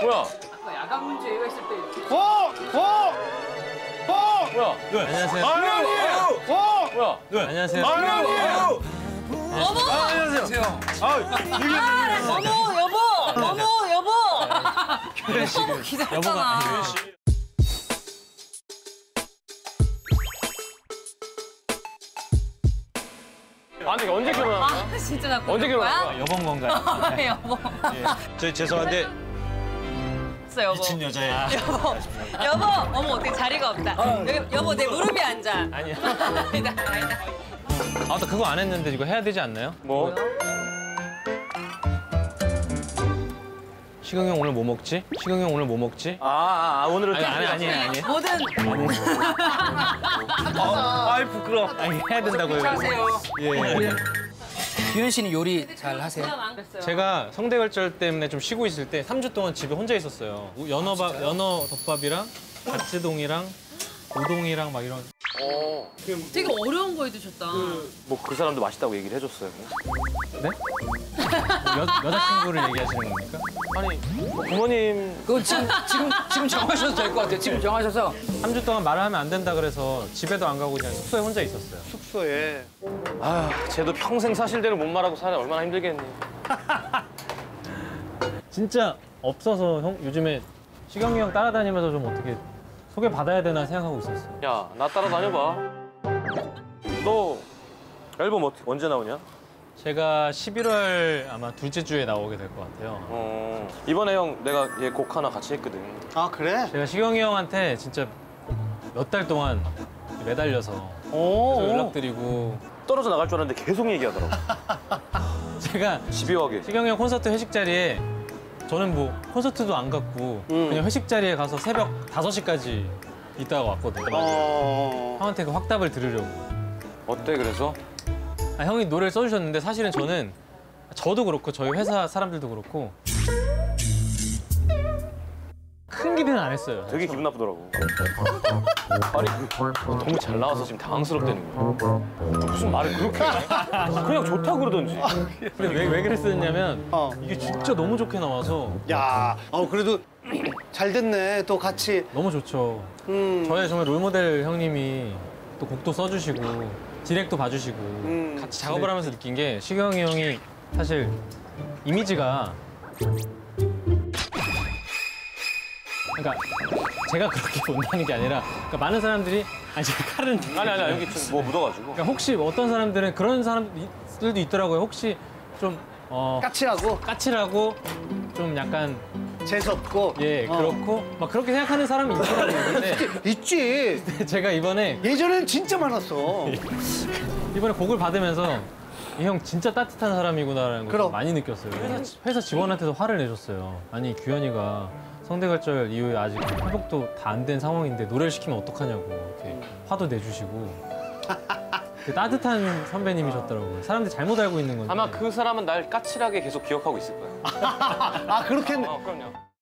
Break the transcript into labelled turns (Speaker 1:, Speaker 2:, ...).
Speaker 1: 뭐야?
Speaker 2: 아까 야간 문제 얘가 있을 때.
Speaker 1: 뭐야?
Speaker 3: 네, 안녕하세요.
Speaker 1: 뭐야?
Speaker 3: 네, 안녕하세요.
Speaker 4: 어머!
Speaker 3: 안녕하세요.
Speaker 4: 어머, 여보! 어머, 여보! 너무 기다렸잖아.
Speaker 1: 아니 언제 결혼한 거야?
Speaker 4: 아, 진짜 나
Speaker 1: 언제 결혼한
Speaker 4: 거야?
Speaker 3: 여봉 건가요?
Speaker 4: 여보.
Speaker 3: 저희 죄송한데
Speaker 4: 있어, 여보.
Speaker 3: 미친 여자예요.
Speaker 4: 여보, 어머, 어떻게 자리가 없다. 여보, 내 무릎이 앉아.
Speaker 3: 아니야.
Speaker 4: 아니다.
Speaker 3: 아, 나 그거 안 했는데 이거 해야 되지 않나요?
Speaker 1: 뭐?
Speaker 3: 시경이 형 오늘 뭐 먹지? 시경이 형 오늘 뭐 먹지?
Speaker 1: 오늘은
Speaker 3: 아니.
Speaker 4: 뭐든.
Speaker 1: 아이 부끄러워.
Speaker 3: 아니, 해야 된다고요.
Speaker 2: 하세요.
Speaker 3: 예.
Speaker 2: 규현 씨는 요리 잘 하세요?
Speaker 3: 제가 성대결절 때문에 좀 쉬고 있을 때 3주 동안 집에 혼자 있었어요. 연어 덮밥이랑 갓지동이랑 우동이랑 막 이런.
Speaker 4: 되게 어려운 거 해드셨다.
Speaker 1: 뭐 그 사람도 맛있다고 얘기를 해줬어요.
Speaker 3: 네? 여자친구를 얘기하시는 겁니까?
Speaker 1: 아니 뭐 부모님
Speaker 2: 그거 지금 정하셔도 될 것 같아요. 지금 정하셔서.
Speaker 3: 3주 동안 말을 하면 안 된다 그래서 집에도 안 가고 그냥 숙소에 혼자 있었어요.
Speaker 5: 숙소에.
Speaker 1: 아 쟤도 평생 사실대로 못 말하고 살아 얼마나 힘들겠니.
Speaker 3: 진짜 없어서 형 요즘에 시경이 형 따라다니면서 좀 어떻게 소개받아야 되나 생각하고 있었어요.
Speaker 1: 야 나 따라다녀봐. 너 앨범 언제 나오냐?
Speaker 3: 제가 11월 아마 둘째 주에 나오게 될 것 같아요.
Speaker 1: 이번에 형 내가 얘 곡 하나 같이 했거든.
Speaker 5: 아, 그래?
Speaker 3: 제가 시경이 형한테 진짜 몇 달 동안 매달려서
Speaker 5: 오.
Speaker 3: 계속 연락드리고
Speaker 1: 떨어져 나갈 줄 알았는데 계속 얘기하더라고.
Speaker 3: 제가
Speaker 1: 집요하게.
Speaker 3: 시경이 형 콘서트 회식 자리에 저는 뭐 콘서트도 안 갔고 그냥 회식 자리에 가서 새벽 5시까지 있다가 왔거든요. 형한테 그 확답을 들으려고.
Speaker 1: 어때 그래서?
Speaker 3: 형이 노래를 써주셨는데 사실은 저도 그렇고 저희 회사 사람들도 그렇고 큰 기대는 안 했어요.
Speaker 1: 되게 기분 나쁘더라고. 아니 너무 잘 나와서 지금 당황스럽다는 거야. 무슨 말을 그렇게 해? 그냥 좋다고 그러던지.
Speaker 3: 근데 왜 그랬었냐면 이게 진짜 너무 좋게 나와서
Speaker 5: 야, 그래도 잘 됐네. 또 같이.
Speaker 3: 너무 좋죠. 저의 정말 롤모델 형님이 또 곡도 써주시고 디렉도 봐주시고 같이 작업을 하면서 느낀 게 시경이 형이 사실 이미지가 그러니까 제가 그렇게 본다는 게 아니라 그러니까 많은 사람들이 지금 칼은
Speaker 1: 아니 여기 좀 뭐 묻어가지고.
Speaker 3: 그러니까 혹시 어떤 사람들은 그런 사람들도 있더라고요. 혹시 좀 까칠하고 좀 약간
Speaker 5: 재수없고.
Speaker 3: 그렇고 막 그렇게 생각하는 사람이 있더라고요. 근데
Speaker 5: 있지.
Speaker 3: 제가 이번에
Speaker 5: 예전에는 진짜 많았어.
Speaker 3: 곡을 받으면서 이 형 진짜 따뜻한 사람이구나라는 걸
Speaker 5: 그럼.
Speaker 3: 많이 느꼈어요. 회사 직원한테도 화를 내줬어요. 아니 규현이가 성대결절 이후에 아직 회복도 다 안 된 상황인데 노래를 시키면 어떡하냐고 이렇게 화도 내주시고 그 따뜻한 선배님이셨더라고요. 사람들이 잘못 알고 있는 건데
Speaker 1: 아마 그 사람은 날 까칠하게 계속 기억하고 있을 거야.
Speaker 5: 그렇겠네.
Speaker 1: 그럼요.